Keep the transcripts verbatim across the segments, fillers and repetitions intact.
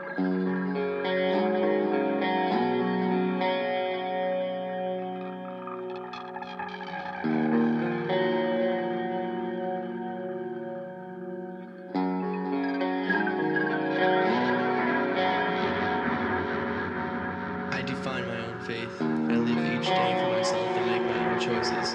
I define my own faith. I live each day for myself and make my own choices.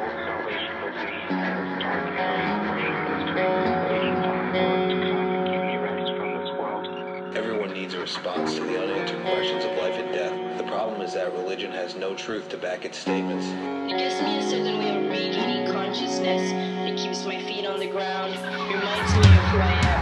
Everyone needs a response to the unanswered questions of life and death. The problem is that religion has no truth to back its statements. It gives me a certain way of regaining consciousness. It keeps my feet on the ground, reminds me of who I am.